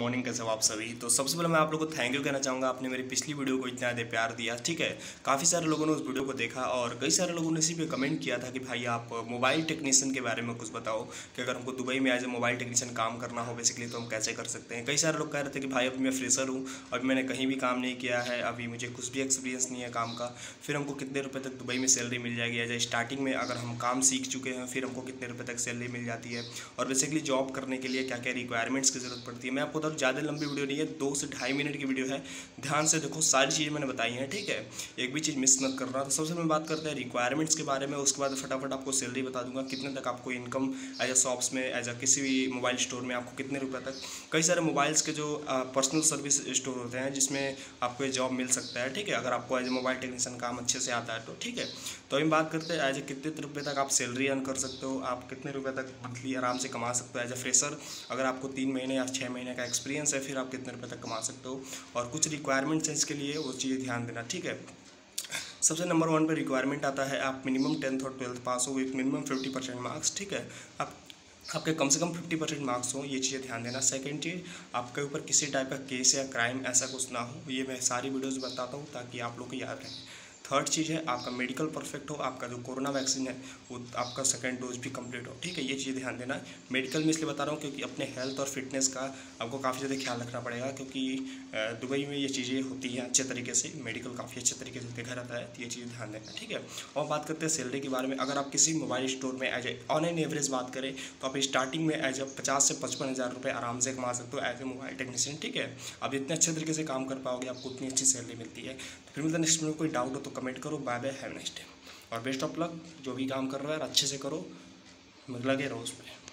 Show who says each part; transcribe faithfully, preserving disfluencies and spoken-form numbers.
Speaker 1: Morning, कैसे हो आप सभी। तो सबसे पहले मैं आप लोगों को थैंक यू कहना चाहूँगा, आपने मेरी पिछली वीडियो को इतना ज़्यादा प्यार दिया। ठीक है, काफ़ी सारे लोगों ने उस वीडियो को देखा और कई सारे लोगों ने इसी पे कमेंट किया था कि भाई आप मोबाइल टेक्नीशियन के बारे में कुछ बताओ कि अगर हमको दुबई में एज ए मोबाइल टेक्नीशियन काम करना हो बेसिकली तो हम कैसे कर सकते हैं। कई सारे लोग कह रहे थे कि भाई अभी मैं फ्रेशर हूँ, अभी मैंने कहीं भी काम नहीं किया है, अभी मुझे कुछ भी एक्सपीरियंस नहीं है काम का, फिर हमको कितने रुपये तक दुबई में सैलरी मिल जाएगी। एज ए स्टार्टिंग में अगर हम काम सीख चुके हैं फिर हमको कितने रुपये तक सैलरी मिल जाती है, और बेसिकली जॉब करने के लिए क्या क्या रिक्वायरमेंट्स की जरूरत पड़ती है। मैं आपको तो ज़्यादा लंबी वीडियो नहीं है, दो से ढाई मिनट की वीडियो है, ध्यान से देखो, सारी चीज़ें मैंने बताई हैं। ठीक है, एक भी चीज़ मिस मत करना। तो सबसे मैं बात करते हैं रिक्वायरमेंट्स के बारे में, उसके बाद फटाफट आपको सैलरी बता दूंगा कितने तक आपको इनकम एज ए शॉप्स में, एज ए किसी भी मोबाइल स्टोर में आपको कितने रुपये तक। कई सारे मोबाइल्स के जो पर्सनल सर्विस स्टोर होते हैं जिसमें आपको ये जॉब मिल सकता है। ठीक है, अगर आपको एज ए मोबाइल टेक्नीशियन काम अच्छे से आता है तो। ठीक है, तो हम बात करते हैं एज ए कितने रुपये तक आप सैलरी अर्न कर सकते हो, आप कितने रुपये तक मंथली आराम से कमा सकते हो एज ए फ्रेशर। अगर आपको तीन महीने या छः महीने का एक्सपीरियंस है फिर आप कितने रुपये तक कमा सकते हो, और कुछ रिक्वायरमेंट्स हैं इसके लिए, वो चीज़ें ध्यान देना। ठीक है, सबसे नंबर वन पे रिक्वायरमेंट आता है आप मिनिमम टेंथ और ट्वेल्थ पास हो with minimum fifty percent marks. ठीक है, आप आपके कम से कम फिफ्टी परसेंट मार्क्स हो, ये चीज़ें ध्यान देना। सेकंड चीज़, आपके ऊपर किसी टाइप का केस या क्राइम ऐसा कुछ ना हो, ये मैं सारी वीडियोस बताता हूँ ताकि आप लोग को याद रहे। थर्ड चीज़ है आपका मेडिकल परफेक्ट हो, आपका जो कोरोना वैक्सीन है वो आपका सेकंड डोज भी कंप्लीट हो। ठीक है, ये चीज़ ध्यान देना। मेडिकल में इसलिए बता रहा हूँ क्योंकि अपने हेल्थ और फिटनेस का आपको काफ़ी ज़्यादा ख्याल रखना पड़ेगा, क्योंकि दुबई में ये चीज़ें होती हैं अच्छे तरीके से, मेडिकल काफ़ी अच्छे तरीके से देखा जाता है, तो ये चीज़ ध्यान देना। ठीक है, और बात करते हैं सैलरी के बारे में। अगर आप किसी मोबाइल स्टोर में as a on an average बात करें तो आप स्टार्टिंग में एज ए पचास से पचपन हज़ार रुपये आराम से कमा सकते हो एज ए मोबाइल टेक्नीशियन। ठीक है, आप जितने अच्छे तरीके से काम कर पाओगे आपको उतनी अच्छी सैलरी मिलती है। फिर मतलब नेक्स्ट में कोई डाउट हो तो कमेंट करो। Bye bye, have nice day और बेस्ट ऑफ लक। जो भी काम कर रहा है अच्छे से करो, लगे रहो उस पर।